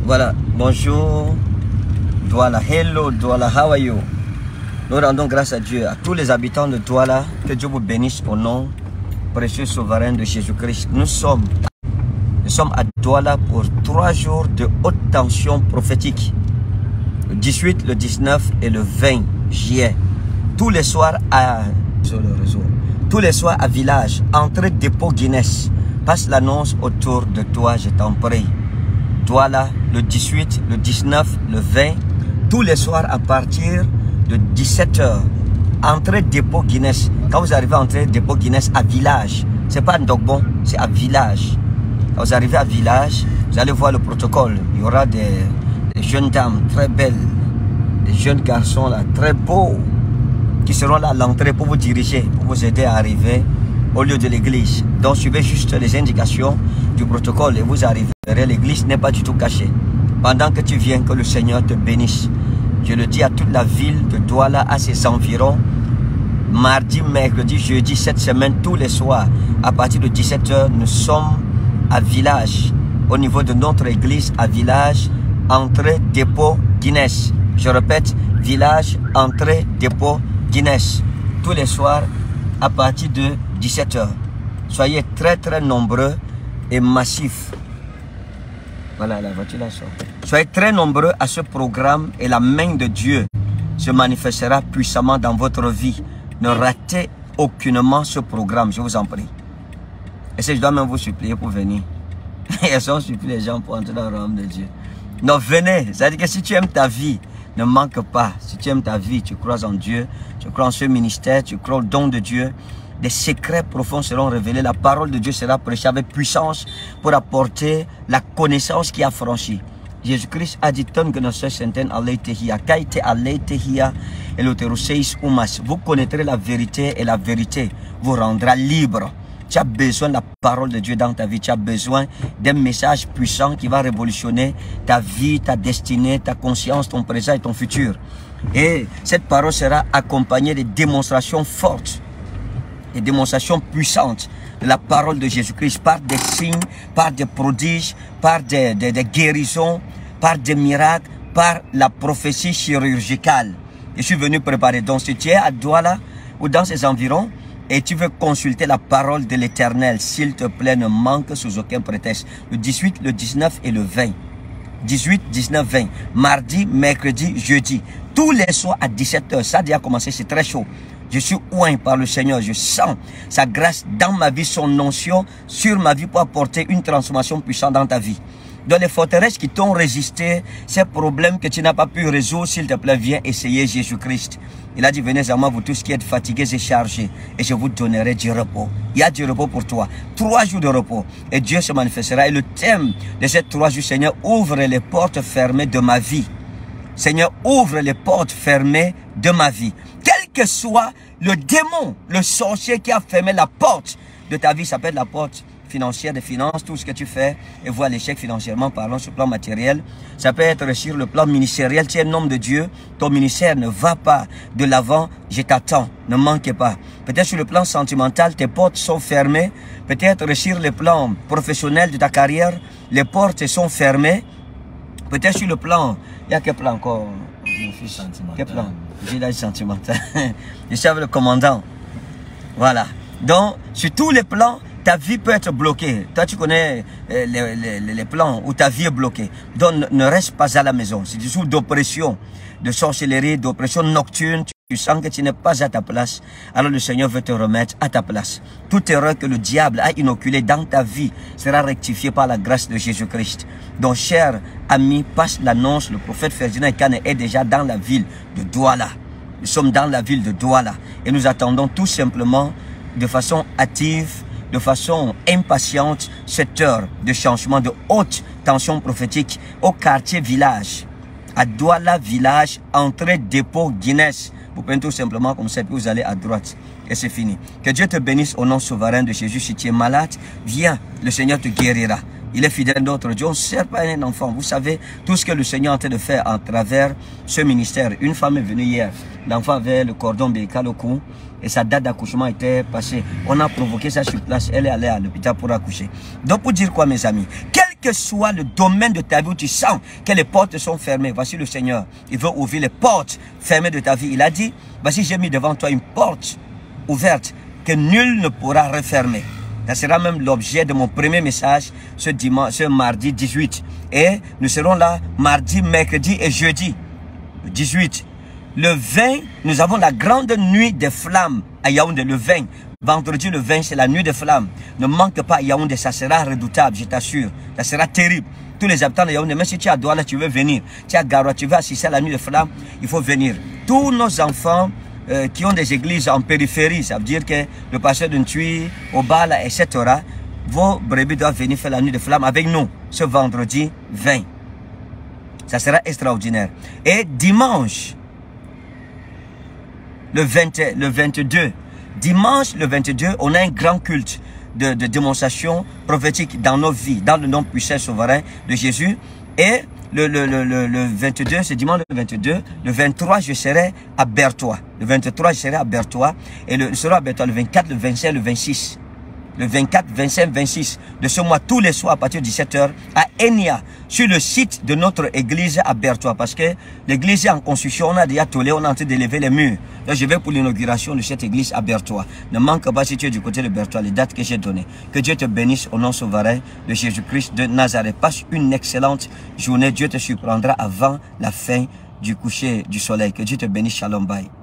Voilà, bonjour Douala, hello Douala, how are you? Nous rendons grâce à Dieu, à tous les habitants de Douala, que Dieu vous bénisse au nom précieux souverain de Jésus-Christ. Nous sommes à Douala pour 3 jours de haute tension prophétique. Le 18, le 19 et le 20 juillet. Tous les soirs sur le réseau. Tous les soirs à Village, entrée dépôt Guinness. Passe l'annonce autour de toi, je t'en prie. Douala, le 18, le 19, le 20. Tous les soirs à partir de 17 h. Entrée dépôt Guinness. Quand vous arrivez à entrée dépôt Guinness à Village, c'est pas un Dogbon, c'est à Village. Quand vous arrivez à Village, vous allez voir le protocole. Il y aura des jeunes dames très belles, des jeunes garçons là, très beaux, qui seront là à l'entrée pour vous diriger, pour vous aider à arriver au lieu de l'église. Donc suivez juste les indications du protocole et vous arriverez. L'église n'est pas du tout cachée. Pendant que tu viens, que le Seigneur te bénisse. Je le dis à toute la ville de Douala, à ses environs. Mardi, mercredi, jeudi, cette semaine, tous les soirs, à partir de 17 h, nous sommes à Village, au niveau de notre église à Village, entrée dépôt Guinness. Je répète, Village, entrée dépôt Guinness. Tous les soirs, à partir de 17 h. Soyez très nombreux et massifs. Voilà, la voiture là sort. Soyez très nombreux à ce programme et la main de Dieu se manifestera puissamment dans votre vie. Ne ratez aucunement ce programme, je vous en prie. Et si je dois même vous supplier pour venir. Et si on supplie les gens pour entrer dans le royaume de Dieu. Non, venez. C'est-à-dire que si tu aimes ta vie, ne manque pas. Si tu aimes ta vie, tu crois en Dieu, tu crois en ce ministère, tu crois au don de Dieu. Des secrets profonds seront révélés. La parole de Dieu sera prêchée avec puissance pour apporter la connaissance qui a franchi. Jésus-Christ a dit tant que notre centaine aleithehia, kaite aleithehia, et l'auteroseis umas. Vous connaîtrez la vérité et la vérité vous rendra libre. Tu as besoin de la parole de Dieu dans ta vie. Tu as besoin d'un message puissant qui va révolutionner ta vie, ta destinée, ta conscience, ton présent et ton futur. Et cette parole sera accompagnée de démonstrations fortes, des démonstrations puissantes de la parole de Jésus-Christ par des signes, par des prodiges, par des guérisons, par des miracles, par la prophétie chirurgicale. Je suis venu préparer. Donc si tu es à Douala ou dans ses environs et tu veux consulter la parole de l'Éternel, s'il te plaît, ne manque sous aucun prétexte. Le 18, le 19 et le 20. 18, 19, 20. Mardi, mercredi, jeudi. Tous les soirs à 17 h. Ça a déjà commencé, c'est très chaud. Je suis oint par le Seigneur. Je sens sa grâce dans ma vie, son onction sur ma vie pour apporter une transformation puissante dans ta vie. Dans les forteresses qui t'ont résisté, ces problèmes que tu n'as pas pu résoudre, s'il te plaît, viens essayer Jésus-Christ. Il a dit, venez à moi, vous tous qui êtes fatigués et chargés, et je vous donnerai du repos. Il y a du repos pour toi. 3 jours de repos. Et Dieu se manifestera. Et le thème de ces 3 jours, Seigneur, ouvre les portes fermées de ma vie. Seigneur, ouvre les portes fermées de ma vie. Quel que soit le démon, le sorcier qui a fermé la porte de ta vie, ça peut être la porte financière, des finances, tout ce que tu fais et vois l'échec financièrement parlant sur le plan matériel. Ça peut être sur le plan ministériel. Tu es un homme de Dieu, ton ministère ne va pas de l'avant, je t'attends, ne manque pas. Peut-être sur le plan sentimental, tes portes sont fermées. Peut-être sur le plan professionnel de ta carrière, les portes sont fermées. Peut-être sur le plan, il y a quel plan encore, mon fils? Quel plan? J'ai l'âge sentimental. Je suis avec le commandant. Voilà. Donc, sur tous les plans, ta vie peut être bloquée. Toi, tu connais les plans où ta vie est bloquée. Donc, ne reste pas à la maison. Si tu es sous d'oppression, de sorcellerie, d'oppression nocturne, tu sens que tu n'es pas à ta place, alors le Seigneur veut te remettre à ta place. Toute erreur que le diable a inoculée dans ta vie sera rectifiée par la grâce de Jésus-Christ. Donc, cher ami, passe l'annonce. Le prophète Ferdinand Kane est déjà dans la ville de Douala. Nous sommes dans la ville de Douala. Et nous attendons tout simplement, de façon hâtive, de façon impatiente, cette heure de changement de haute tension prophétique au quartier Village. À Douala Village, entrée dépôt Guinness. Vous prenez tout simplement comme ça, puis vous allez à droite. Et c'est fini. Que Dieu te bénisse au nom souverain de Jésus. Si tu es malade, viens, le Seigneur te guérira. Il est fidèle d'autres Dieu. On ne sert pas un enfant. Vous savez tout ce que le Seigneur est en train de faire à travers ce ministère. Une femme est venue hier. L'enfant avait le cordon ombilical au cou et sa date d'accouchement était passée. On a provoqué ça sur place. Elle est allée à l'hôpital pour accoucher. Donc pour dire quoi, mes amis? Quel que soit le domaine de ta vie où tu sens que les portes sont fermées, voici le Seigneur. Il veut ouvrir les portes fermées de ta vie. Il a dit, voici j'ai mis devant toi une porte ouverte que nul ne pourra refermer. Ça sera même l'objet de mon premier message ce mardi 18. Et nous serons là mardi, mercredi et jeudi 18. Le 20, nous avons la grande nuit des flammes à Yaoundé, le 20. Vendredi le 20, c'est la nuit des flammes. Ne manque pas à Yaoundé, ça sera redoutable, je t'assure. Ça sera terrible. Tous les habitants de Yaoundé, même si tu es à Douala, tu veux venir. Tu es à Garoua, tu veux assister à la nuit des flammes, il faut venir. Tous nos enfants qui ont des églises en périphérie, ça veut dire que le pasteur de Ntui, Obala, etc., vos brebis doivent venir faire la nuit des flammes avec nous, ce vendredi 20. Ça sera extraordinaire. Et dimanche, le 22, dimanche le 22, on a un grand culte de démonstration prophétique dans nos vies, dans le nom puissant et souverain de Jésus. Et le 22, c'est dimanche le 22. Le 23, je serai à Bertois. Le 23, je serai à Bertois. Et je serai à Bertois le 24, le 25, le 26. Le 24, 25, 26 de ce mois, tous les soirs à partir de 17h, à Enya, sur le site de notre église à Bertois. Parce que l'église est en construction, on a déjà tollé, on est en train d'élever les murs. Donc je vais pour l'inauguration de cette église à Bertois. Ne manque pas si tu es du côté de Bertois, les dates que j'ai données. Que Dieu te bénisse au nom souverain de Jésus-Christ de Nazareth. Passe une excellente journée. Dieu te surprendra avant la fin du coucher du soleil. Que Dieu te bénisse. Shalom, bye.